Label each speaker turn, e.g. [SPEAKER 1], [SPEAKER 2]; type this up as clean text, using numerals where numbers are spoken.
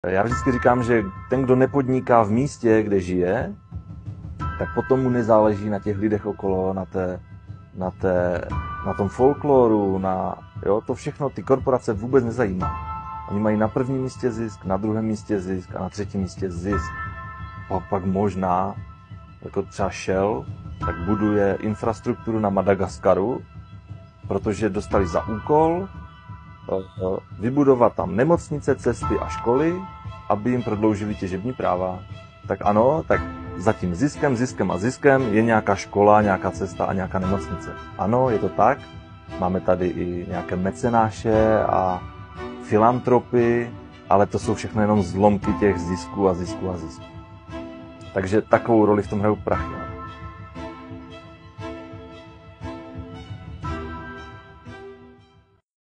[SPEAKER 1] Já vždycky říkám, že ten, kdo nepodniká v místě, kde žije, tak potom mu nezáleží na těch lidech okolo, na tom folkloru, to všechno ty korporace vůbec nezajímá. Oni mají na prvním místě zisk, na druhém místě zisk a na třetím místě zisk. Pak možná, jako třeba Shell, tak buduje infrastrukturu na Madagaskaru, protože dostali za úkol vybudovat tam nemocnice, cesty a školy, aby jim prodloužili těžební práva. Tak ano, tak za tím ziskem je nějaká škola, nějaká cesta a nějaká nemocnice. Ano, je to tak. Máme tady i nějaké mecenáše a filantropy, ale to jsou všechno jenom zlomky těch zisků. Takže takovou roli v tom hrajou prachy.